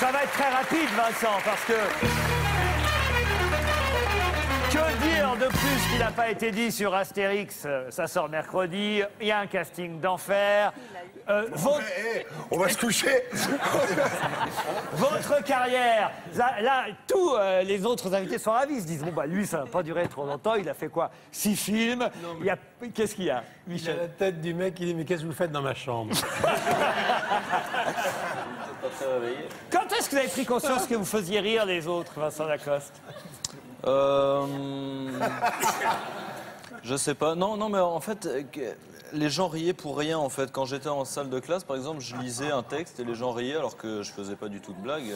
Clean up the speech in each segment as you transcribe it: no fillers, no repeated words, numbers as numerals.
Ça va être très rapide, Vincent, parce que... Que dire de plus qui n'a pas été dit sur Astérix? Ça sort mercredi, il y a un casting d'enfer. On va se coucher. Votre carrière, là, tous les autres invités sont ravis. Ils se disent, bon, bah lui, ça va pas durer trop longtemps. Il a fait quoi? 6 films. Qu'est-ce qu'il y a, Michel? Il a la tête du mec, il dit, mais qu'est-ce que vous faites dans ma chambre? Quand est-ce que vous avez pris conscience que vous faisiez rire les autres, Vincent Lacoste? Je sais pas. Non, mais en fait, les gens riaient pour rien, en fait. Quand j'étais en salle de classe, par exemple, je lisais un texte et les gens riaient alors que je faisais pas du tout de blague.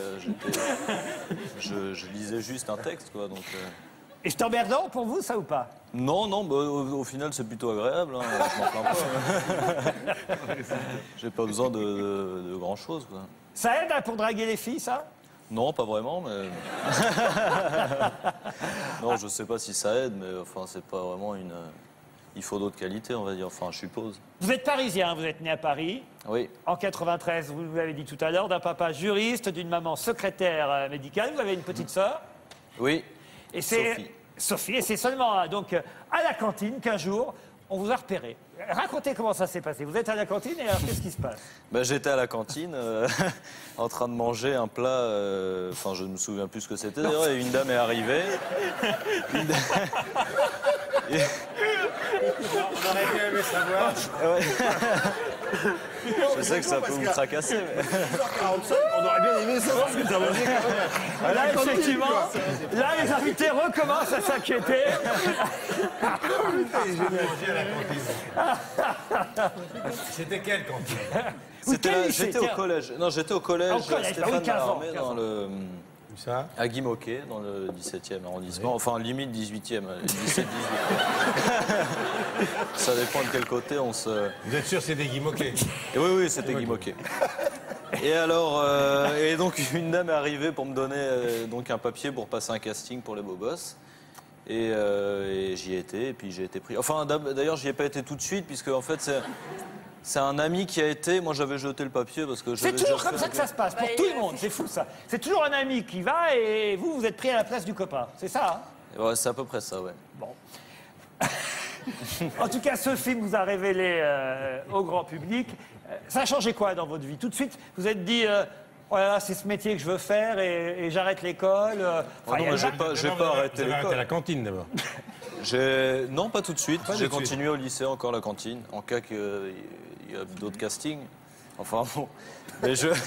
Je lisais juste un texte, quoi, donc... Et c'est emmerdant pour vous, ça, ou pas? Non, bah, au final, c'est plutôt agréable, hein. Je m'en plains pas. J'ai pas besoin de grand-chose, quoi. Ça aide, hein, pour draguer les filles, ça? Non, pas vraiment, mais... Non, je sais pas si ça aide, mais enfin, c'est pas vraiment une... Il faut d'autres qualités, on va dire, enfin, je suppose. Vous êtes parisien, vous êtes né à Paris. Oui. En 93, vous l'avez dit tout à l'heure, d'un papa juriste, d'une maman secrétaire médicale. Vous avez une petite sœur? Oui. Et c'est Sophie. Sophie, et c'est seulement donc à la cantine qu'un jour, on vous a repéré. Racontez comment ça s'est passé. Vous êtes à la cantine et alors qu'est-ce qui se passe? Ben, j'étais à la cantine en train de manger un plat, enfin je ne me souviens plus ce que c'était d'ailleurs, et une dame est arrivée. On aurait bien aimé savoir. Ouais. Je sais que ça peut vous tracasser, mais... 45, on aurait bien aimé savoir ce que t'as mangé quand même. Là, effectivement, là, les invités recommencent à s'inquiéter. J'ai mangé à la cantine. C'était quelle cantine? J'étais au collège. Non, j'étais au collège, Au collège, bah oui, Stéphane 15 ans, Mallarmé, 15 ans. dans le... Où ça? À Guimauquet, dans le 17e arrondissement. Oui. Enfin, limite 18e, 17-18. Ça dépend de quel côté on se... Vous êtes sûr que c'était Guy Moquet? Oui, c'était Guimauquet. Et alors, et donc une dame est arrivée pour me donner donc un papier pour passer un casting pour les beaux gosses. Et j'y ai été, et puis j'ai été pris. Enfin, d'ailleurs, j'y ai pas été tout de suite, puisque en fait, c'est un ami qui a été. Moi, j'avais jeté le papier parce que C'est toujours comme ça que ça se passe, pour tout le monde. C'est fou, ça. C'est toujours un ami qui va et vous êtes pris à la place du copain. C'est ça, hein? Ouais, c'est à peu près ça, ouais. Bon. En tout cas, ce film vous a révélé au grand public. Ça a changé quoi dans votre vie? Tout de suite, vous vous êtes dit, oh là là, c'est ce métier que je veux faire et j'arrête l'école. Oh non, mais j'ai pas arrêté Vous avez arrêté l'école. la cantine d'abord. Non, pas tout de suite. Pas tout J'ai de suite. continué au lycée encore la cantine, en cas qu'il y a d'autres castings. Enfin bon, mais je...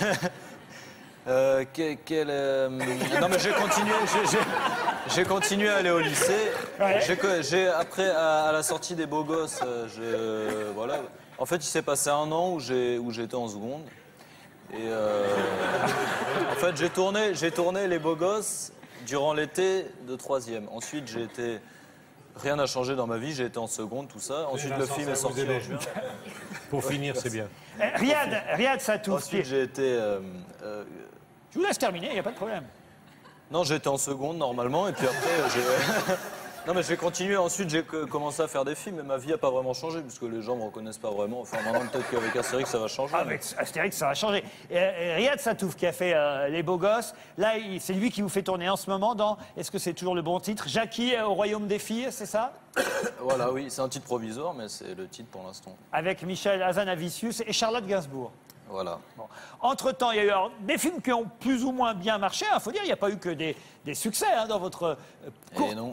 Non mais j'ai continué à aller au lycée. Ouais. Après, à la sortie des Beaux Gosses, voilà. En fait, il s'est passé un an où j'étais en seconde. Et en fait, j'ai tourné les Beaux Gosses durant l'été de 3e. Ensuite, j'ai été... Rien n'a changé dans ma vie, j'ai été en seconde, tout ça. Ensuite, le film est sorti en juin. Pour finir, c'est bien. Riyad Satouf. Ensuite, j'ai été... Je vous laisse terminer, il n'y a pas de problème. Non, j'étais en seconde, normalement, et puis après, j'ai... Non, mais j'ai continué. Ensuite, j'ai commencé à faire des films, mais ma vie n'a pas vraiment changé, puisque les gens ne me reconnaissent pas vraiment. Enfin, maintenant, peut-être qu'avec Astérix, ça va changer. Avec Astérix, ça va changer. Riyad Satouf, qui a fait Les Beaux Gosses, là, c'est lui qui vous fait tourner en ce moment dans, est-ce que c'est toujours le bon titre, Jackie au Royaume des Filles, c'est ça? Voilà, oui, c'est un titre provisoire, mais c'est le titre pour l'instant. Avec Michel Hazanavicius et Charlotte Gainsbourg. Voilà. Bon. Entre-temps, il y a eu alors, des films qui ont plus ou moins bien marché. Il faut dire, il n'y a pas eu que des succès hein, dans votre Et non.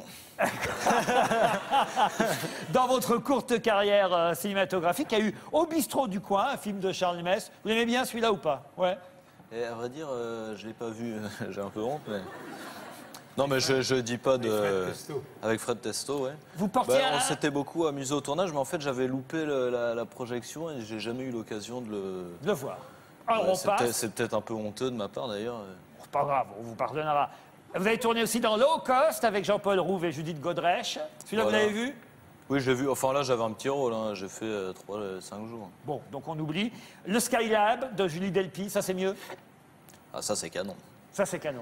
dans votre courte carrière cinématographique. Il y a eu Au bistrot du coin, un film de Charles Mess. Vous l'aimez bien celui-là ou pas? Ouais. Et à vrai dire, je ne l'ai pas vu. J'ai un peu honte, mais... Non, mais je dis pas de... Fred Testo. Avec Fred Testo, ouais. Vous portiez On s'était beaucoup amusé au tournage, mais en fait, j'avais loupé la projection et j'ai jamais eu l'occasion de le voir. Alors Ouais, on passe. c'est peut-être un peu honteux de ma part, d'ailleurs. C'est pas grave, on vous pardonnera. Vous avez tourné aussi dans Low Cost avec Jean-Paul Rouve et Judith Godrèche. Celui-là, Voilà. vous l'avez vu? Oui, j'ai vu. Enfin, là, j'avais un petit rôle. Hein. J'ai fait 5 jours. Bon, donc on oublie. Le Skylab de Julie Delpy, ça c'est mieux? Ah, ça, c'est canon. Ça c'est canon.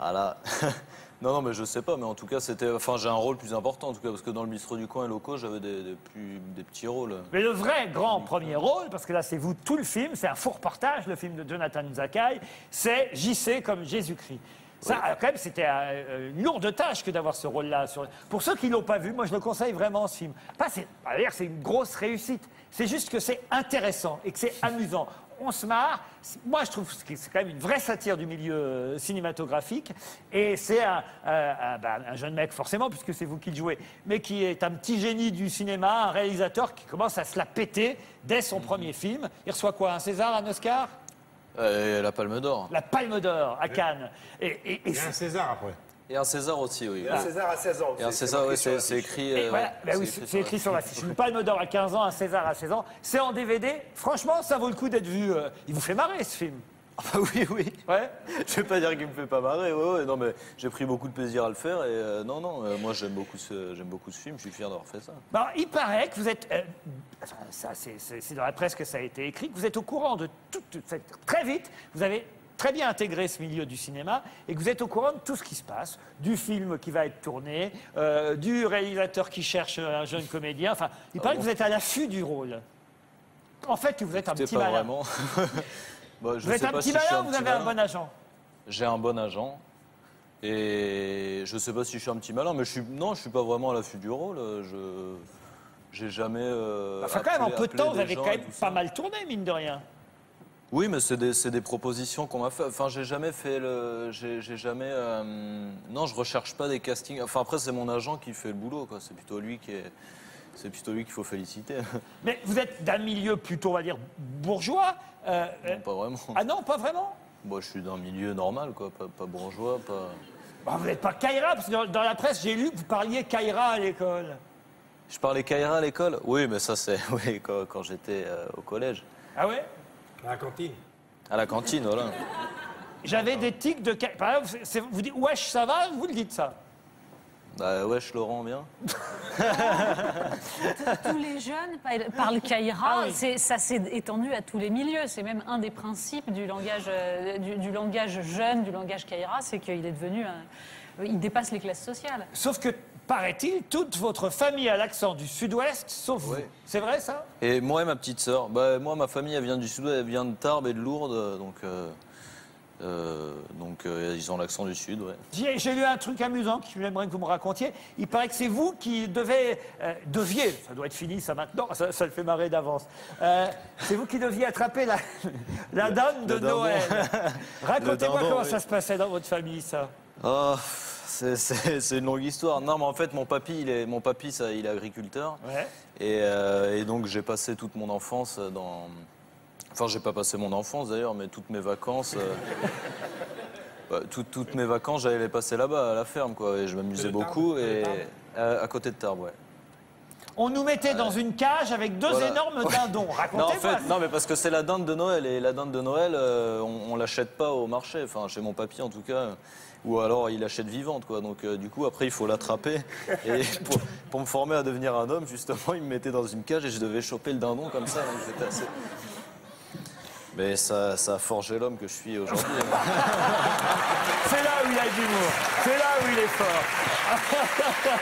Ah là. Non, non, mais je sais pas, mais en tout cas, c'était. Enfin, j'ai un rôle plus important, en tout cas, parce que dans le bistrot du coin et locaux, j'avais des petits rôles. Mais le vrai grand premier rôle, parce que là c'est vous tout le film, c'est un faux reportage, le film de Jonathan Zakai, c'est JC comme Jésus-Christ. Ça, quand même, c'était une lourde tâche que d'avoir ce rôle-là. Pour ceux qui ne l'ont pas vu, moi, je le conseille vraiment, ce film. D'ailleurs, c'est une grosse réussite. C'est juste que c'est intéressant et que c'est amusant. On se marre. Moi, je trouve que c'est quand même une vraie satire du milieu cinématographique. Et c'est un jeune mec, forcément, puisque c'est vous qui le jouez, mais qui est un petit génie du cinéma, un réalisateur qui commence à se la péter dès son premier film. Il reçoit quoi, un César, un Oscar ? La Palme d'Or. La Palme d'Or à Cannes. Il y a un César après. Et un César aussi, oui. Un César à 16 ans. Et un César, oui, c'est écrit. Voilà, ben oui, c'est écrit sur l'affiche. Une Palme d'Or à 15 ans, un César à 16 ans. C'est en DVD. Franchement, ça vaut le coup d'être vu. Il vous fait marrer, ce film. Ah oui, oui. Ouais. Je vais pas dire qu'il me fait pas marrer, ouais, non, mais j'ai pris beaucoup de plaisir à le faire et moi j'aime beaucoup ce film, je suis fier d'avoir fait ça. Bon, il paraît que vous êtes. Ça, c'est dans la presse que ça a été écrit, que vous êtes au courant de tout. Très vite, vous avez très bien intégré ce milieu du cinéma et que vous êtes au courant de tout ce qui se passe, du film qui va être tourné, du réalisateur qui cherche un jeune comédien. Enfin, il paraît que vous êtes à l'affût du rôle. En fait, vous êtes un petit pas malin. vraiment. Bah, Vous êtes un petit malin ou vous avez un bon agent? J'ai un bon agent. Et je sais pas si je suis un petit malin, mais je suis pas vraiment à l'affût du rôle. J'ai jamais. Enfin, quand même, en peu de temps, vous avez gens quand même et tout pas ça. mal tourné, mine de rien. Oui, mais c'est des propositions qu'on m'a fait. Enfin, j'ai jamais fait non, je recherche pas des castings. Enfin, après, c'est mon agent qui fait le boulot, quoi. C'est plutôt lui qu'il faut féliciter. Mais vous êtes d'un milieu plutôt, on va dire, bourgeois. Non, pas vraiment. Ah non, pas vraiment? Moi, je suis d'un milieu normal, quoi. Pas bourgeois, pas. Bah, vous n'êtes pas Kaira, parce que dans la presse, j'ai lu que vous parliez Kaira à l'école. Je parlais Kaira à l'école. Oui, mais ça, c'est oui, quand j'étais au collège. Ah ouais? À la cantine. À la cantine, voilà. J'avais des tics de Kaira. Par exemple, vous dites wesh, ça va? Vous le dites ça? Bah, wesh, Laurent, bien. Tous les jeunes parlent Kaira, Ah oui. ça s'est étendu à tous les milieux. C'est même un des principes du langage, du langage jeune, du langage Kaira, c'est qu'il est devenu il dépasse les classes sociales. Sauf que, paraît-il, toute votre famille a l'accent du sud-ouest, sauf vous. Oui. C'est vrai, ça? Et moi et ma petite sœur. Bah, moi, ma famille, elle vient du sud, elle vient de Tarbes et de Lourdes, donc ils ont l'accent du sud, ouais. J'ai lu un truc amusant que j'aimerais que vous me racontiez. Il paraît que c'est vous qui deviez, ça doit être fini ça maintenant, ça le fait marrer d'avance. C'est vous qui deviez attraper la dinde de Le dindon. Noël. Racontez-moi dindon, comment oui. ça se passait dans votre famille, ça. Oh, c'est une longue histoire. Non, mais en fait, mon papy, il est agriculteur. Ouais. Et donc, j'ai passé toute mon enfance dans... Enfin, j'ai pas passé mon enfance d'ailleurs, mais toutes mes vacances... toutes mes vacances, j'allais les passer là-bas, à la ferme, quoi. Et je m'amusais beaucoup. Et à côté de Tarbes, ouais. On nous mettait dans une cage avec deux Voilà. énormes dindons. Non, en Racontez-moi. fait, non, mais parce que c'est la dinde de Noël. Et la dinde de Noël, on l'achète pas au marché. Enfin, chez mon papy, en tout cas. Ou alors, il l'achète vivante, quoi. Donc, du coup, après, il faut l'attraper. Et pour me former à devenir un homme, justement, il me mettait dans une cage et je devais choper le dindon comme ça. Donc, c'était assez... Mais ça a forgé l'homme que je suis aujourd'hui. C'est là où il a de l'humour. C'est là où il est fort.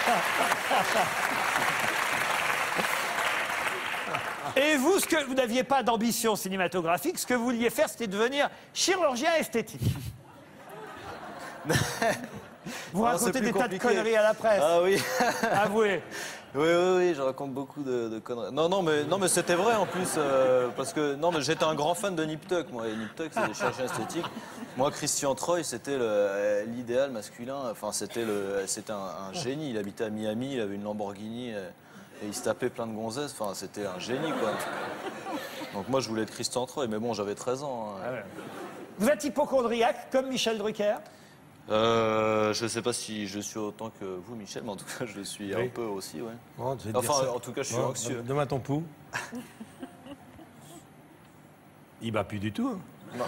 Et vous, vous n'aviez pas d'ambition cinématographique, ce que vous vouliez faire, c'était devenir chirurgien esthétique. Vous Non, racontez c'est des plus tas de compliqué. conneries à la presse. Ah oui. Avouez. Oui, je raconte beaucoup de conneries. Non, mais c'était vrai en plus, parce que non, mais j'étais un grand fan de Nip Tuck, moi. Et Nip Tuck, c'est des chirurgiens esthétiques. Moi, Christian Troy, c'était l'idéal masculin. Enfin, c'était un génie. Il habitait à Miami, il avait une Lamborghini et il se tapait plein de gonzesses. Enfin, c'était un génie, quoi. Donc moi, je voulais être Christian Troy, mais bon, j'avais 13 ans. Hein. Ah ouais. Vous êtes hypochondriaque, comme Michel Drucker? Je sais pas si je suis autant que vous, Michel, mais en tout cas, je suis un peu aussi, ouais. Bon, je vais te Enfin, dire ça. en tout cas, je suis Bon, anxieux. Demain ton pouls. Il bat plus du tout. Hein.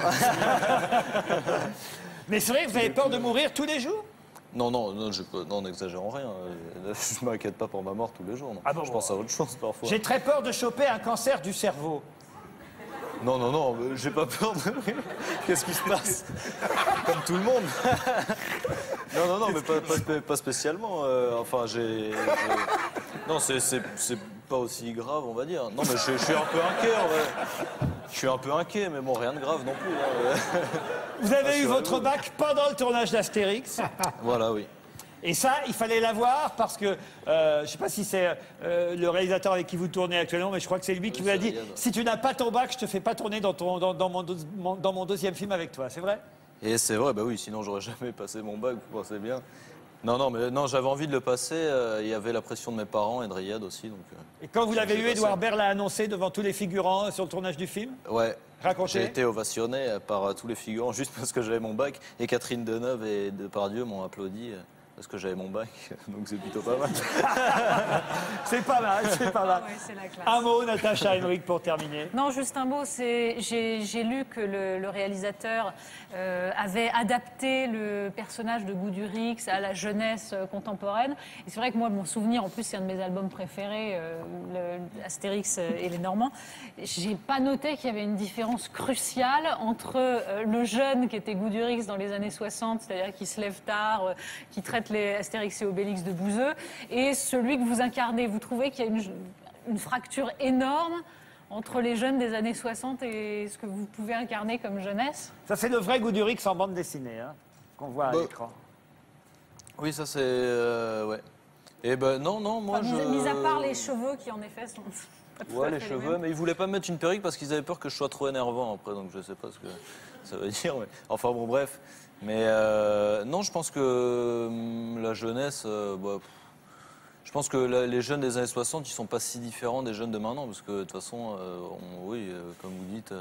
Mais c'est vrai que vous avez peur de mourir tous les jours? Non, n'exagérons rien. Je m'inquiète pas pour ma mort tous les jours. Non. Ah bon, je pense à autre chose parfois. J'ai très peur de choper un cancer du cerveau. Non, j'ai pas peur de... Qu'est-ce qui se passe? comme tout le monde. Non, mais pas spécialement. Enfin, non, c'est pas aussi grave, on va dire. Non, mais je suis un peu inquiet, en vrai. Je suis un peu inquiet, mais bon, rien de grave non plus. Hein. Vous avez eu votre bac pendant le tournage d'Astérix. Voilà, oui. Et ça, il fallait l'avoir parce que, je ne sais pas si c'est le réalisateur avec qui vous tournez actuellement, mais je crois que c'est lui qui vous a dit « Si tu n'as pas ton bac, je te fais pas tourner dans mon deuxième film avec toi ». C'est vrai? Et c'est vrai, bah oui, sinon j'aurais jamais passé mon bac, vous pensez bien. Non, j'avais envie de le passer. Il y avait la pression de mes parents et de Riyad aussi. Donc, et quand vous l'avez eu, passé. Édouard Baird l'a annoncé devant tous les figurants sur le tournage du film? Ouais. Racontez. J'ai été ovationné par tous les figurants juste parce que j'avais mon bac. Et Catherine Deneuve et Depardieu m'ont applaudi parce que j'avais mon bac. Donc c'est plutôt pas mal. C'est pas mal, c'est pas mal. Ouais, c'est la classe. Un mot, Natacha Emmerich, pour terminer. Non, juste un mot. J'ai lu que le réalisateur avait adapté le personnage de Goudurix à la jeunesse contemporaine. Et c'est vrai que moi, mon souvenir, en plus, c'est un de mes albums préférés, Astérix et les Normands. J'ai pas noté qu'il y avait une différence cruciale entre le jeune qui était Goudurix dans les années 60, c'est-à-dire qui se lève tard, qui traite les Astérix et Obélix de bouseux, et celui que vous incarnez. Vous trouvez qu'il y a une fracture énorme entre les jeunes des années 60 et ce que vous pouvez incarner comme jeunesse? Ça, c'est le vrai Goudurix en bande dessinée, hein, qu'on voit à l'écran. Oui, ça c'est... ouais. Et ben non, moi Enfin, mis à part les cheveux qui, en effet, sont... Ouais, les cheveux, mais ils voulaient pas me mettre une perruque parce qu'ils avaient peur que je sois trop énervant après, donc je sais pas ce que ça veut dire. Mais... Enfin bon, bref. Mais non, je pense que la jeunesse, je pense que les jeunes des années 60, ils sont pas si différents des jeunes de maintenant, parce que de toute façon, oui, comme vous dites,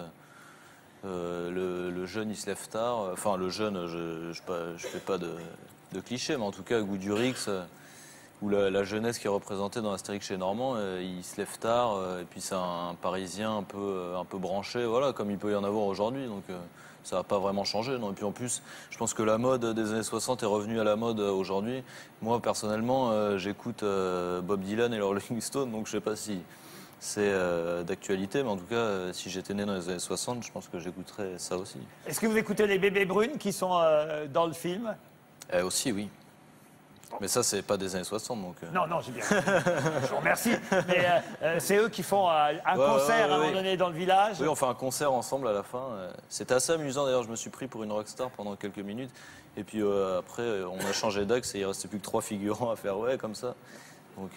le jeune il se lève tard. Enfin, le jeune, je fais pas de clichés, mais en tout cas, Goudurix. Ou la jeunesse qui est représentée dans Astérix chez Normand, il se lève tard, et puis c'est un Parisien un peu branché, voilà, comme il peut y en avoir aujourd'hui, donc ça n'a pas vraiment changé. Non. Et puis en plus, je pense que la mode des années 60 est revenue à la mode aujourd'hui. Moi, personnellement, j'écoute Bob Dylan et les Rolling Stones, donc je ne sais pas si c'est d'actualité, mais en tout cas, si j'étais né dans les années 60, je pense que j'écouterais ça aussi. Est-ce que vous écoutez les Bébés Brunes qui sont dans le film? Aussi, oui. Mais ça, c'est pas des années 60, donc... Non, j'ai bien. Je vous remercie. Mais c'est eux qui font un concert à un moment donné dans le village. Oui, on fait un concert ensemble à la fin. C'était assez amusant, d'ailleurs. Je me suis pris pour une rockstar pendant quelques minutes. Et puis après, on a changé d'axe et il restait plus que 3 figurants à faire comme ça. Donc...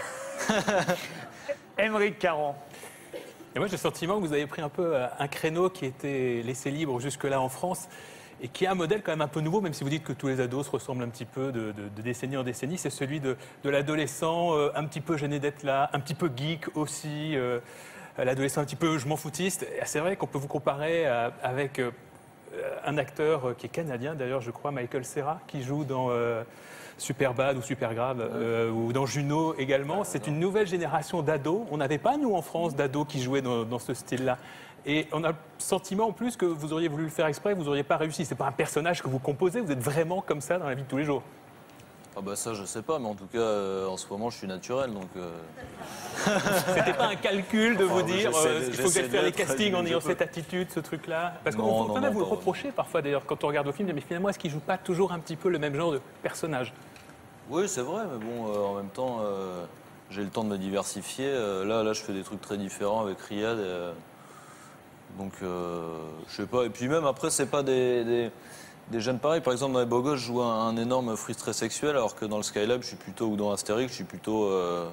Émeric Caron. Et moi, j'ai le sentiment que vous avez pris un peu un créneau qui était laissé libre jusque-là en France, et qui est un modèle quand même un peu nouveau, même si vous dites que tous les ados se ressemblent un petit peu de décennie en décennie. C'est celui de l'adolescent un petit peu gêné d'être là, un petit peu geek aussi, l'adolescent un petit peu je m'en foutiste. C'est vrai qu'on peut vous comparer avec un acteur qui est canadien, d'ailleurs, je crois, Michael Cera, qui joue dans Superbad ou Supergrave, ou dans Juno également. C'est une nouvelle génération d'ados. On n'avait pas, nous, en France, d'ados qui jouaient dans ce style-là. Et on a le sentiment en plus que vous auriez voulu le faire exprès, vous n'auriez pas réussi. C'est pas un personnage que vous composez, vous êtes vraiment comme ça dans la vie de tous les jours. Ah bah ça je sais pas, mais en tout cas en ce moment je suis naturel, donc... C'était pas un calcul de vous dire il faut que j'aille faire les castings en ayant peux. cette attitude, ce truc-là? Parce qu'on Non, peut non, vous le pas reprocher parfois d'ailleurs quand on regarde au film, mais finalement est-ce qu'il joue pas toujours un petit peu le même genre de personnage? Oui c'est vrai, mais bon en même temps j'ai le temps de me diversifier. Là je fais des trucs très différents avec Riyad. Donc, je sais pas. Et puis même après, c'est pas des jeunes pareils. Par exemple, dans les Beaux Gosses, je joue un énorme frustré sexuel, alors que dans le Skylab, je suis plutôt, ou dans Astérix, je suis plutôt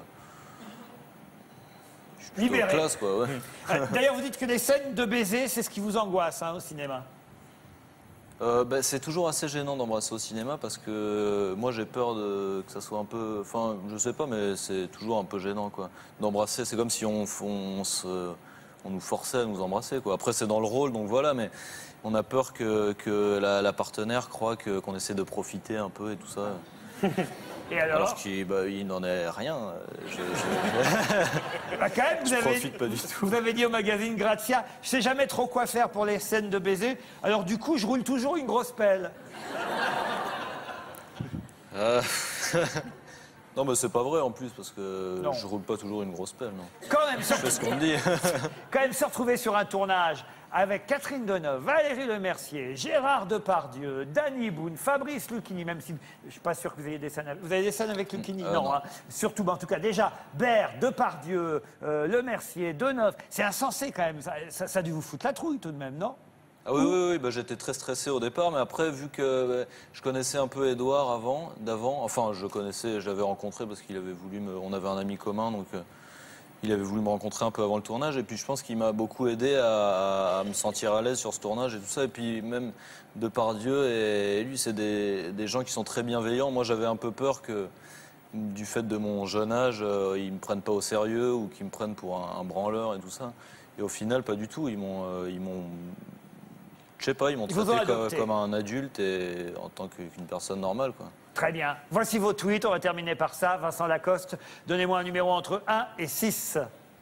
Libéré. classe, quoi. Ouais. D'ailleurs, vous dites que les scènes de baiser, c'est ce qui vous angoisse au cinéma. C'est toujours assez gênant d'embrasser au cinéma parce que moi j'ai peur que ça soit un peu... Enfin, je sais pas, mais c'est toujours un peu gênant, quoi. D'embrasser, c'est comme si on nous forçait à nous embrasser, quoi. Après, c'est dans le rôle, donc voilà, mais on a peur que la partenaire croit qu'on essaie de profiter un peu et tout ça. Et alors qu'il n'en est rien. Quand même, je profite pas du tout. Vous avez dit au magazine Grazia, je sais jamais trop quoi faire pour les scènes de baiser, alors du coup, je roule toujours une grosse pelle. Non, mais c'est pas vrai en plus, parce que je roule pas toujours une grosse pelle, non. Quand même, Je fais ce qu'on me dit. quand même se retrouver sur un tournage avec Catherine Deneuve, Valérie Lemercier, Gérard Depardieu, Danny Boone, Fabrice Lucchini, même si je ne suis pas sûr que vous ayez des scènes avec... Vous avez des scènes avec Lucchini? Non. Hein. Surtout, en tout cas, déjà, Baird, Depardieu, Lemercier, Deneuve. C'est insensé quand même. Ça a dû vous foutre la trouille tout de même, non? Ah oui, bah, j'étais très stressé au départ, mais après, vu que je connaissais un peu Édouard d'avant, enfin, je l'avais rencontré parce qu'il avait voulu on avait un ami commun, donc il avait voulu me rencontrer un peu avant le tournage, et puis je pense qu'il m'a beaucoup aidé à me sentir à l'aise sur ce tournage et tout ça, et puis même Depardieu et lui, c'est des gens qui sont très bienveillants. Moi, j'avais un peu peur que, du fait de mon jeune âge, ils me prennent pas au sérieux ou qu'ils me prennent pour un branleur et tout ça, et au final, pas du tout, ils m'ont je sais pas, ils m'ont traité comme un adulte et en tant qu'une personne normale, quoi. Très bien. Voici vos tweets. On va terminer par ça. Vincent Lacoste, donnez-moi un numéro entre 1 et 6.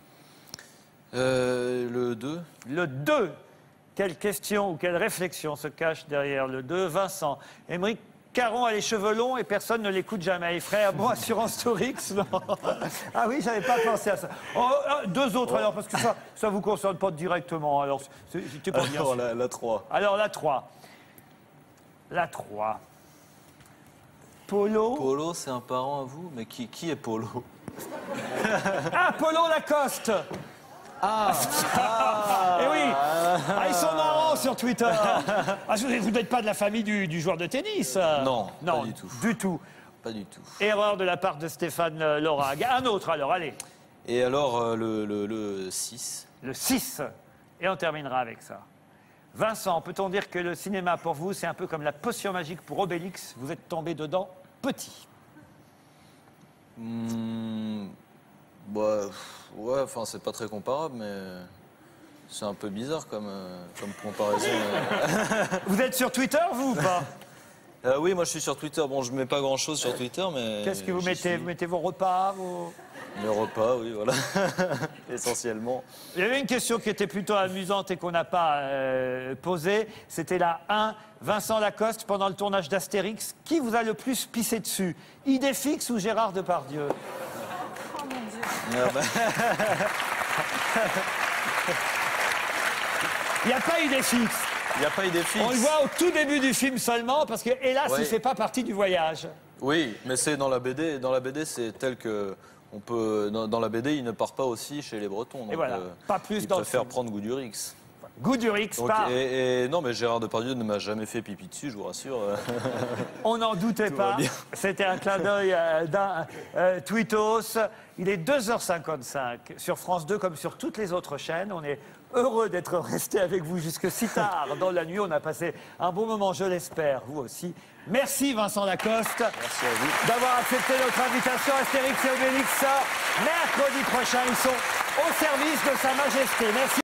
Le 2. Le 2. Quelle question ou quelle réflexion se cache derrière le 2? Vincent. Émeric Caron a les cheveux longs et personne ne l'écoute jamais. Il ferait un bon assurance Tourix, non? Ah oui, j'avais pas pensé à ça. Oh, deux autres alors, parce que ça vous concerne pas directement. Alors, c'était pas bien. Alors, la 3. Alors, la 3. La 3. Polo. Polo, c'est un parent à vous? Mais qui est Polo? Ah, Polo Lacoste. Eh oui. Ils sont marrants sur Twitter. Vous n'êtes pas de la famille du joueur de tennis? Non, pas du tout. Du tout. Pas du tout. Erreur de la part de Stéphane Laurag. Un autre alors, allez. Et alors, le 6. Le 6. Et on terminera avec ça. Vincent, peut-on dire que le cinéma, pour vous, c'est un peu comme la potion magique pour Obélix? Vous êtes tombé dedans petit. Bah, ouais, enfin, c'est pas très comparable, mais c'est un peu bizarre comme comparaison. Vous êtes sur Twitter, vous, ou pas? Oui, moi, je suis sur Twitter. Bon, je mets pas grand-chose sur Twitter, mais... Qu'est-ce que vous mettez? Vous mettez vos repas, Mes repas, oui, voilà. Essentiellement. Il y avait une question qui était plutôt amusante et qu'on n'a pas posée. C'était la 1. Vincent Lacoste, pendant le tournage d'Astérix, qui vous a le plus pissé dessus? Idéfix ou Gérard Depardieu? Oh mon Dieu. Ah, bah... Il n'y a pas Idéfix. Il n'y a pas Idéfix. On le voit au tout début du film seulement, parce que, hélas, il ne fait pas partie du voyage. Oui, mais c'est dans la BD. Dans la BD, c'est tel que... On peut, dans la BD, il ne part pas aussi chez les Bretons. Donc, et voilà, pas plus dans le film. Il préfère prendre Goudurix. Goudurix, pas. Et non, mais Gérard Depardieu ne m'a jamais fait pipi dessus, je vous rassure. On n'en doutait pas. C'était un clin d'œil d'un tweetos. Il est 2h55 sur France 2 comme sur toutes les autres chaînes. On est heureux d'être resté avec vous jusque si tard dans la nuit. On a passé un bon moment, je l'espère, vous aussi. Merci Vincent Lacoste. Merci à vous. D'avoir accepté notre invitation. Astérix et Obélix, mercredi prochain, ils sont au service de Sa Majesté. Merci.